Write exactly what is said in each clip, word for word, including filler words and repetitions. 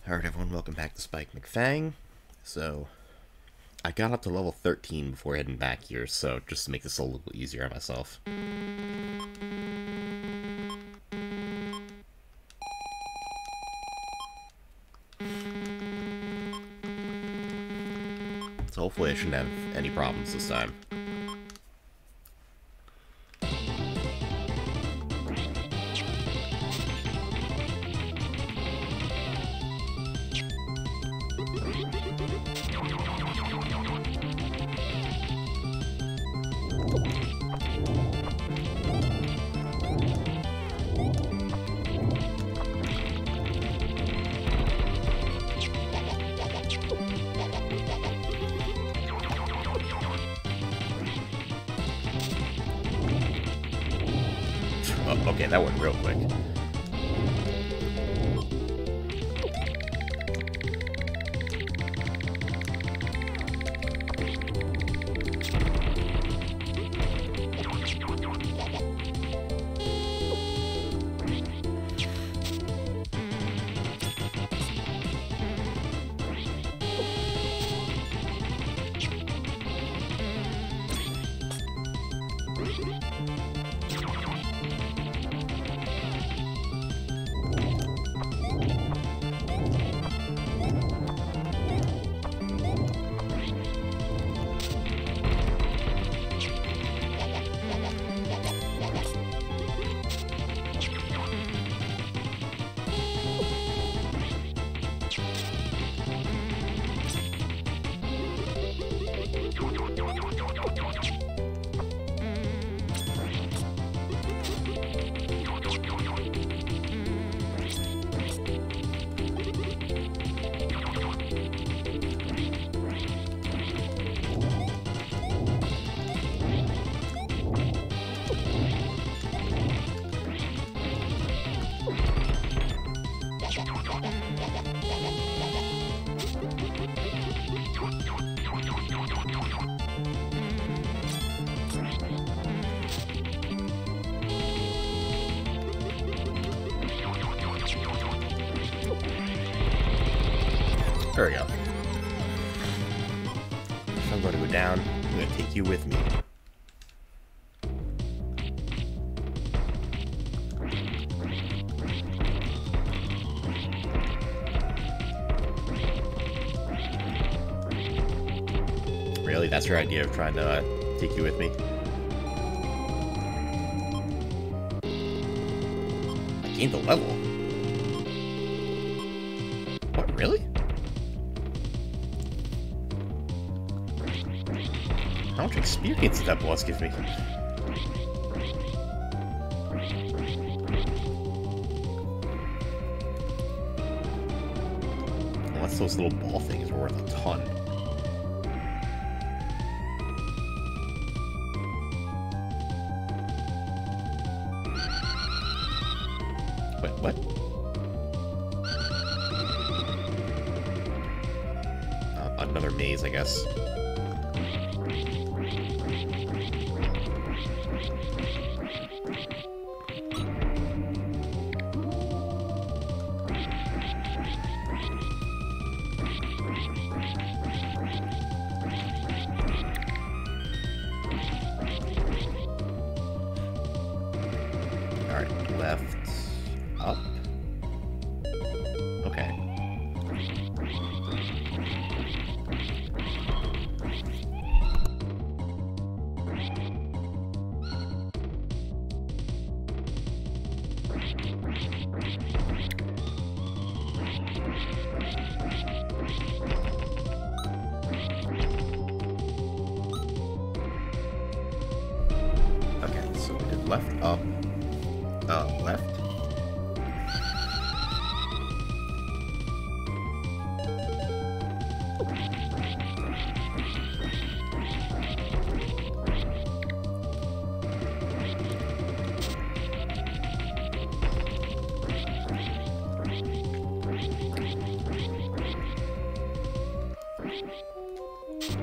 Alright everyone, welcome back to Spike McFang. So, I got up to level thirteen before heading back here, so just to make this a little easier on myself. So hopefully I shouldn't have any problems this time. Oh, okay, that went real quick. There we go. If I'm going to go down, I'm going to take you with me. Really? That's your idea of trying to uh, take you with me? I gained a level. What, really? How much experience did that boss give me? Unless those little ball things are worth a ton. Wait, what? Uh, another maze, I guess. Alright, left, up. Okay. Okay, so we did left, up. Uh, left.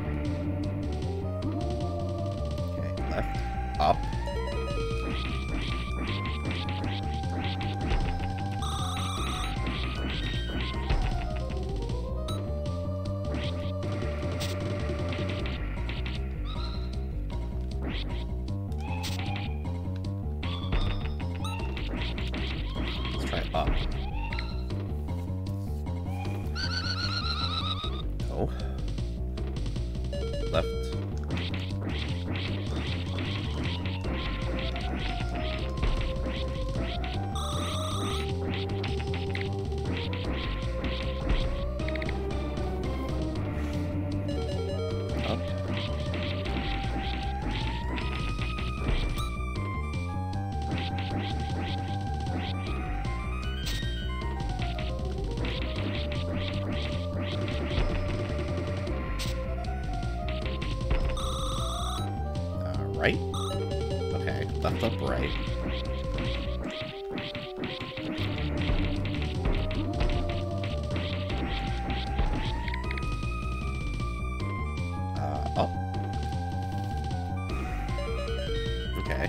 Okay, left, up. left. Up. Right? Okay, left, up, right. Uh, up. Okay.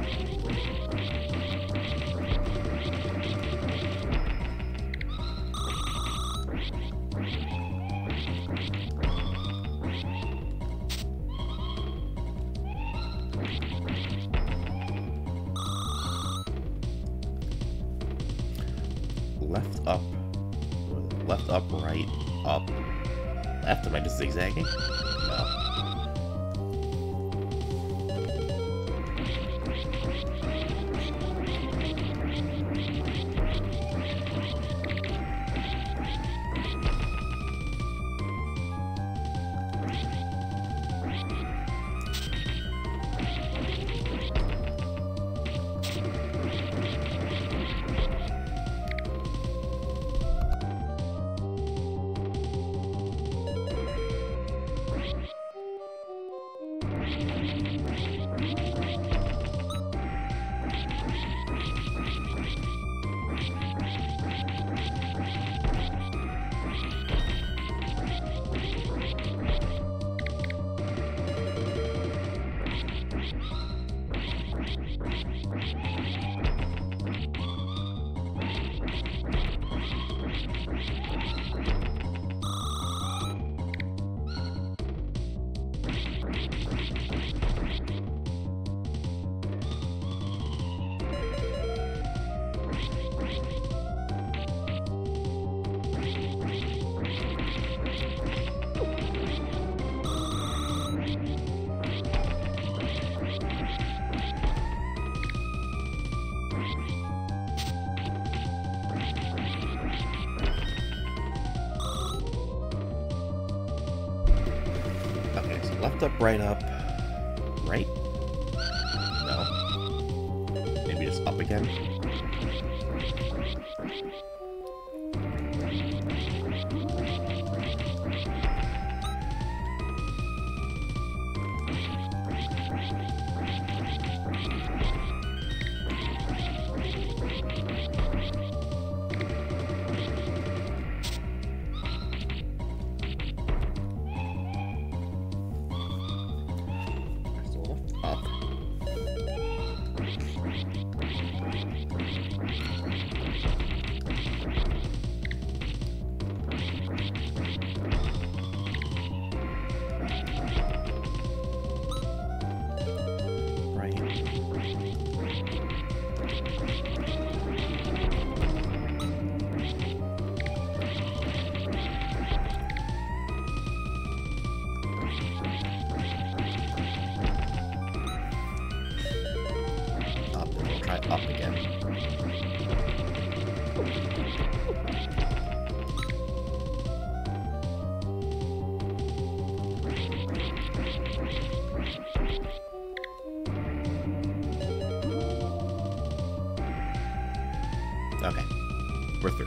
Left, up, left, up, right, up, left. Am I just zigzagging? No. Okay, so left, up, right, up, right? No. Maybe just up again? Up. Right. Up, and we'll try up again. Okay, we're through.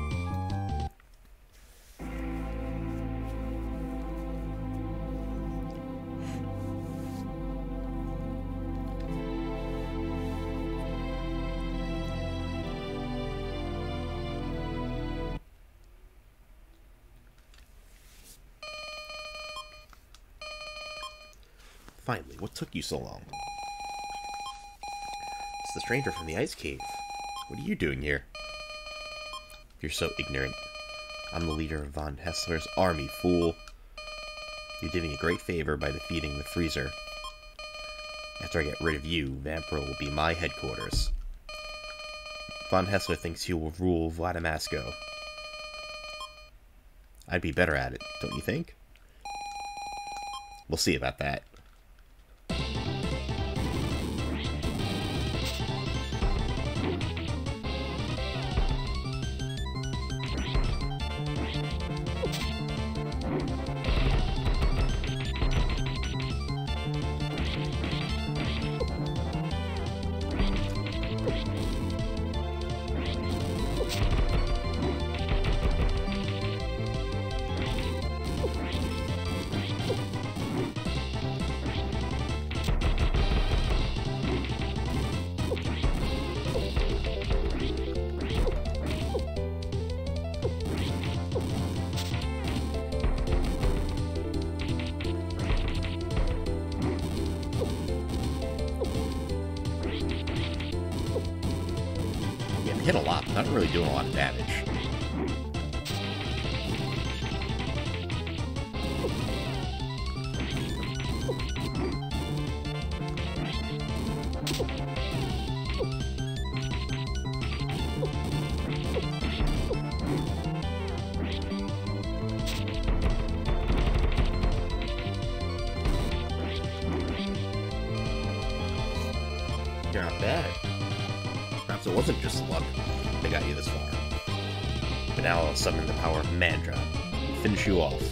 Finally, what took you so long? It's the stranger from the ice cave. What are you doing here? You're so ignorant. I'm the leader of von HESLER's army, fool. You did me a great favor by defeating the freezer. After I get rid of you, Vampiro will be my headquarters. Von HESLER thinks he will rule Vladimasko. I'd be better at it, don't you think? We'll see about that. Hit a lot, not really doing a lot of damage. You're not bad. Perhaps it wasn't just luck that got you this far. But now I'll summon the power of Mantra and finish you off.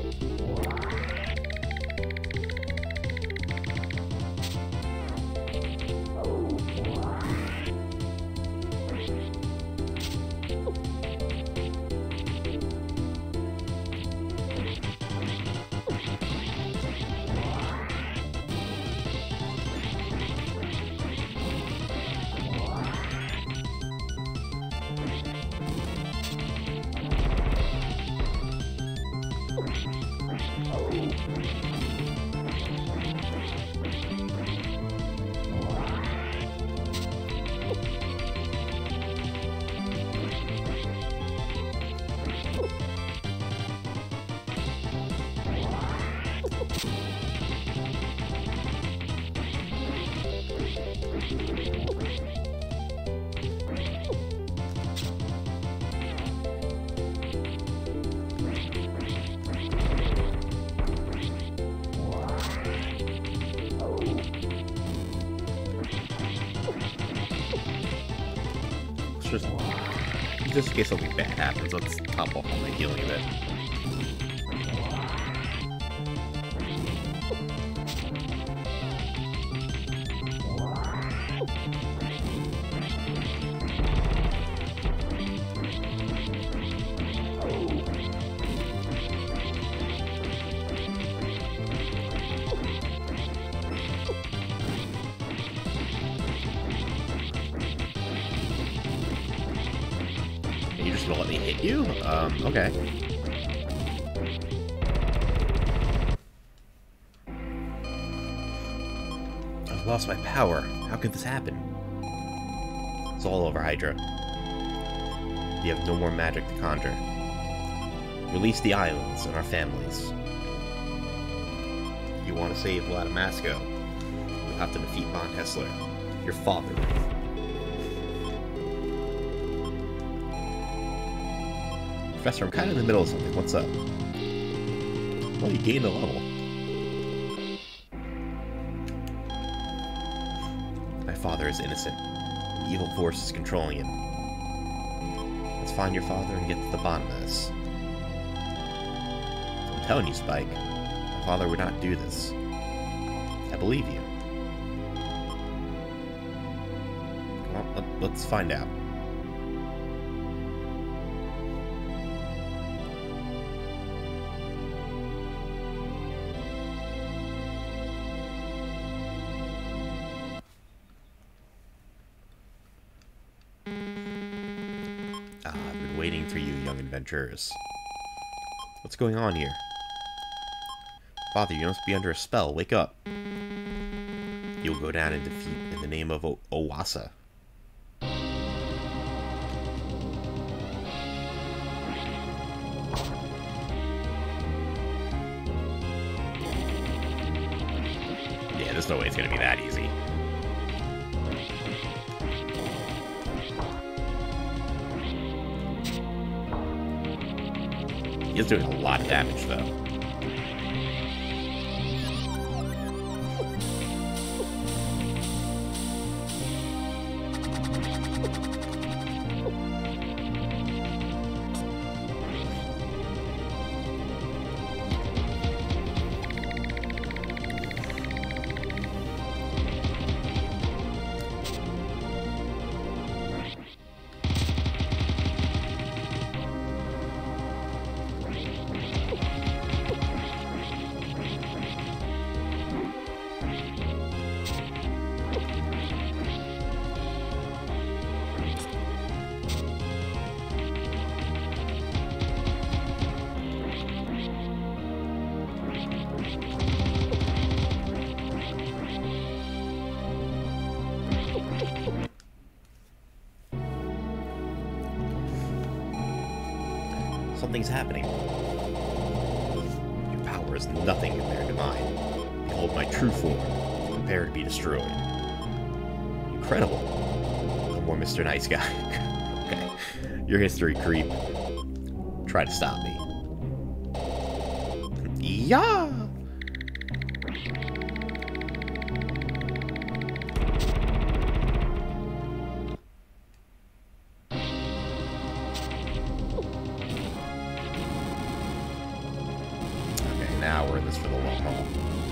Just, just in case something bad happens, let's top off on my healing a bit. You just gonna let me hit you? Um, okay. I've lost my power. How could this happen? It's all over, Hydra. You have no more magic to conjure. Release the islands and our families. If you want to save Vladimasco, you'll have to defeat Von HESLER, your father. Professor, I'm kind of in the middle of something. What's up? Well, you gained a level. My father is innocent. An evil force is controlling him. Let's find your father and get to the bottom of this. I'm telling you, Spike. My father would not do this. I believe you. Well, let, let's find out. Ah, I've been waiting for you, young adventurers. What's going on here? Father, you must be under a spell. Wake up. You'll go down in defeat in the name of o Owasa. Yeah, there's no way it's gonna be that easy. He is doing a lot of damage, though. Something's happening. Your power is nothing compared to mine. Behold my true form. Prepare to be destroyed. Incredible. No more Mister Nice Guy. Okay. Your history creep. Try to stop me. Yeah! Okay, now we're in this for the long haul.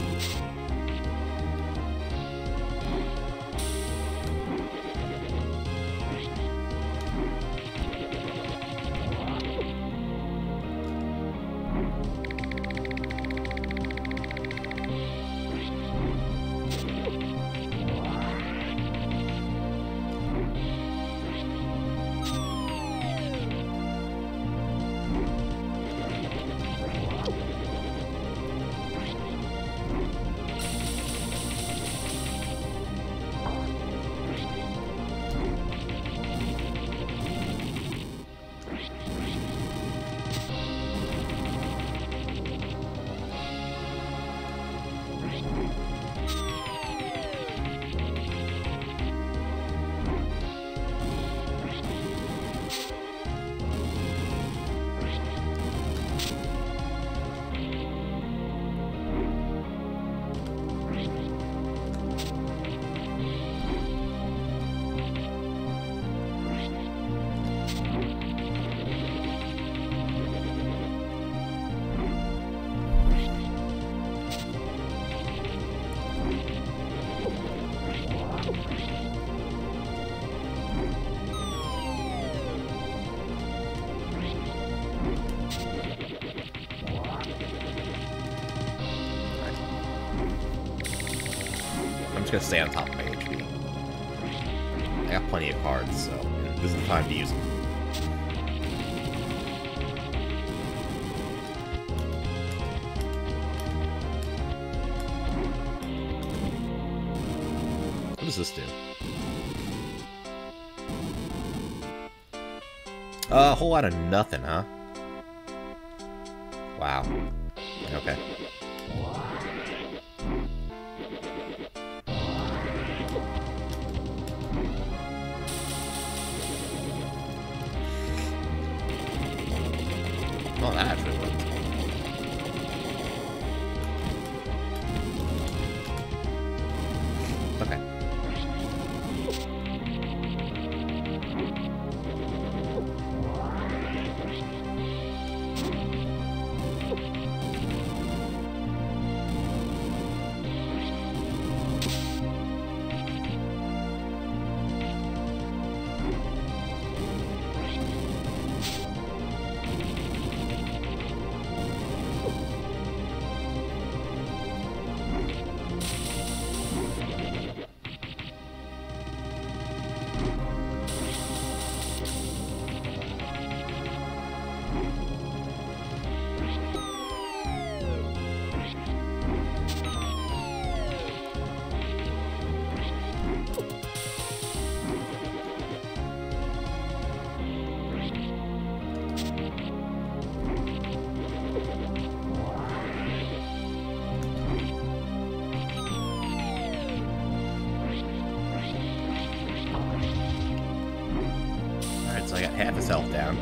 I'm just gonna stay on top of my H P. I got plenty of cards, so this is the time to use them. What does this do? Uh, a whole lot of nothing, huh? Wow. Okay. Oh, that actually worked. Okay. So I got half his health down.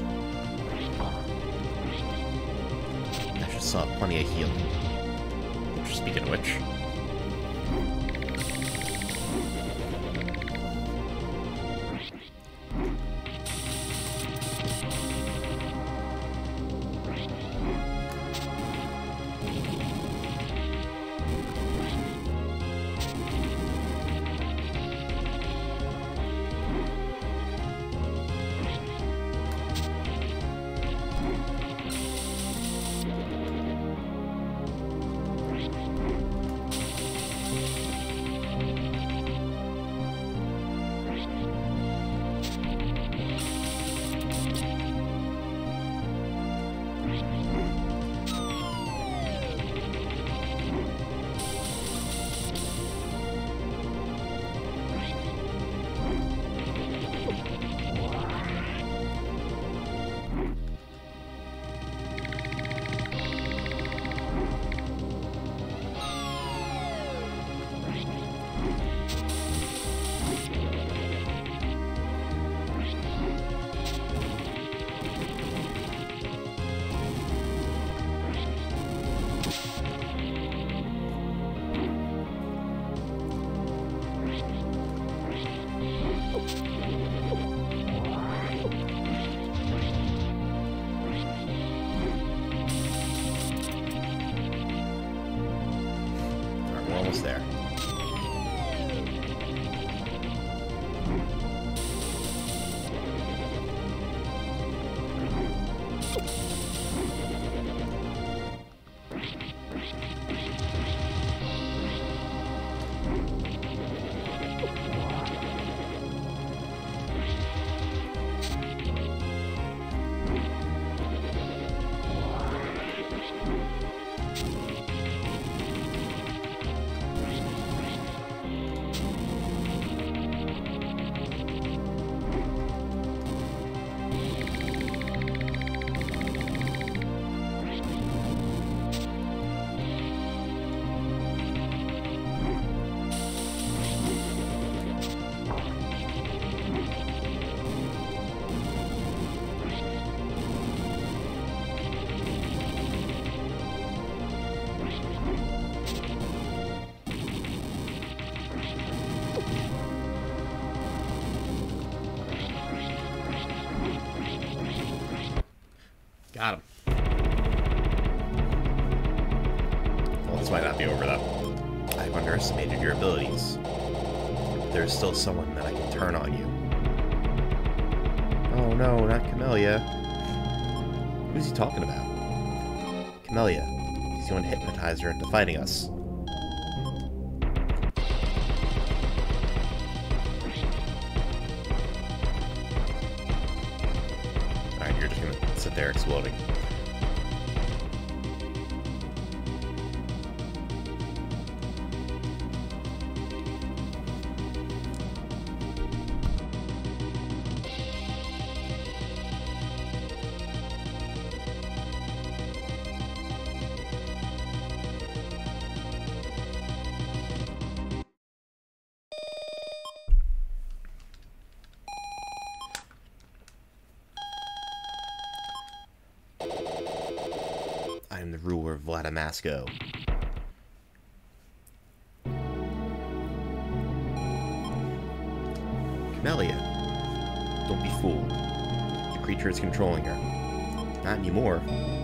I just saw plenty of healing. Speaking of which. Got him. Well, this might not be over, though. I've underestimated your abilities. There's still someone that I can turn on you. Oh no, not Camellia. Who's he talking about? Camellia. He's the one to hypnotize her into fighting us. Alright, you're just gonna sit there exploding. I am the ruler of Vladamasco. Camellia, don't be fooled. The creature is controlling her. Not anymore.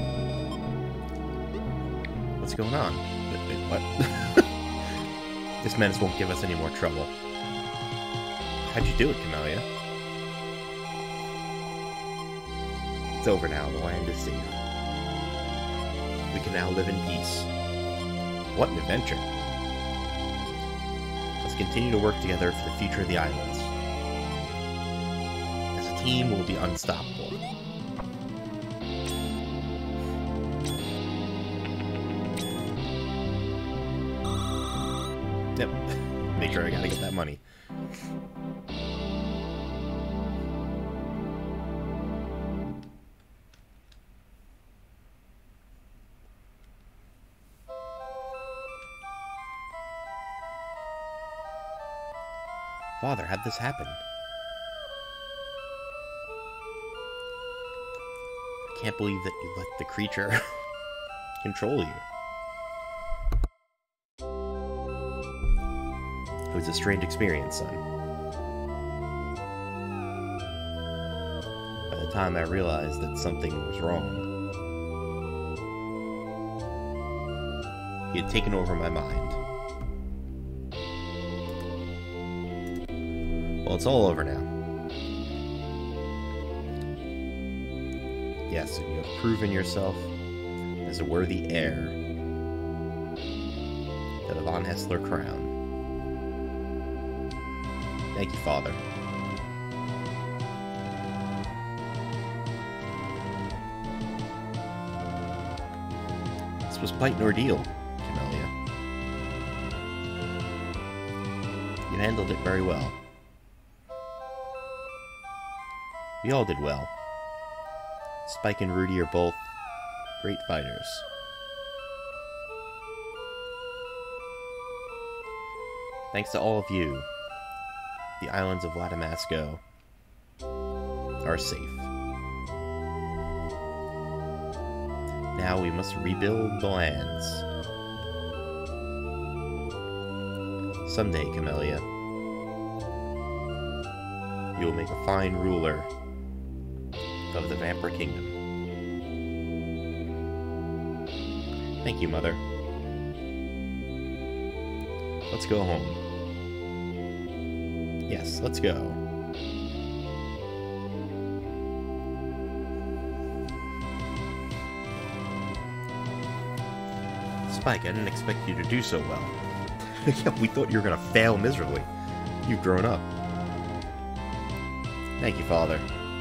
What's going on? What? This menace won't give us any more trouble. How'd you do it, Camellia? It's over now. The land is safe. We can now live in peace. What an adventure. Let's continue to work together for the future of the islands. As a team, we'll be unstoppable. Yep. Make sure I gotta get that money. Father, how'd this happen? I can't believe that you let the creature control you. It was a strange experience, son. By the time I realized that something was wrong, he had taken over my mind. Well, it's all over now. Yes, you have proven yourself as a worthy heir to the von HESLER crown. Thank you, Father. This was quite an ordeal, Camellia. You handled it very well. We all did well. Spike and Rudy are both great fighters. Thanks to all of you, the islands of Vladamasco are safe. Now we must rebuild the lands. Someday, Camellia, you will make a fine ruler of the Vampire Kingdom. Thank you, Mother. Let's go home. Yes, let's go. Spike, I didn't expect you to do so well. Yeah, we thought you were gonna fail miserably. You've grown up. Thank you, Father.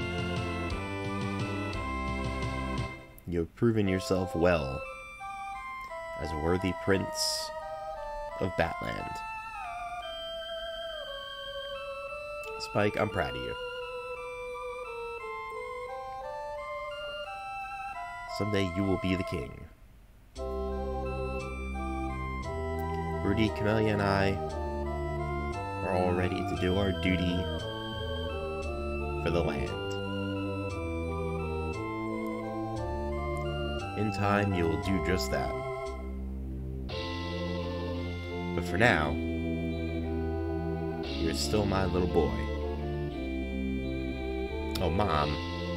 You have proven yourself well as a worthy prince of Batland. Spike, I'm proud of you. Someday you will be the king. Rudy, Camellia, and I are all ready to do our duty for the land. In time, you will do just that. But for now, you're still my little boy. Oh, Mom.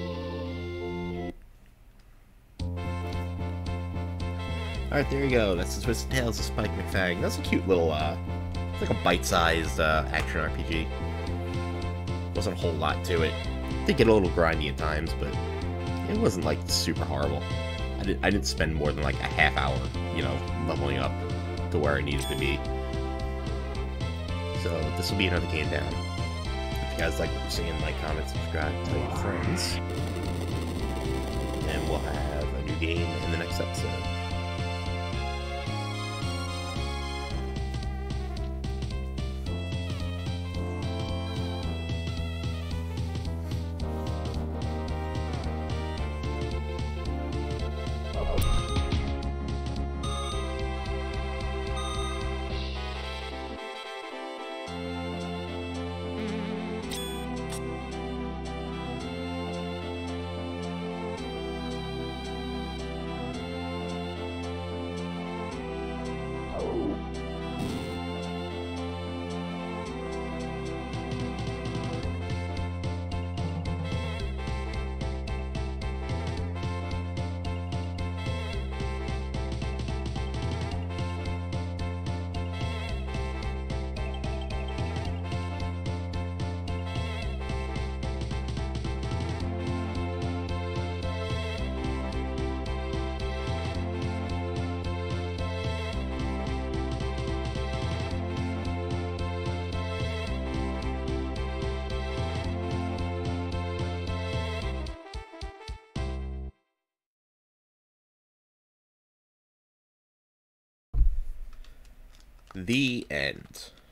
Alright, there you go. That's the Twisted Tales of Spike McFang. That's a cute little, uh, it's like a bite-sized uh, action R P G. Wasn't a whole lot to it. Did get a little grindy at times, but it wasn't, like, super horrible. I, did, I didn't spend more than, like, a half hour, you know, leveling up to where I needed to be. So, this will be another game down. If you guys like what you're seeing, like, comment, subscribe, tell your friends. And we'll have a new game in the next episode. The end.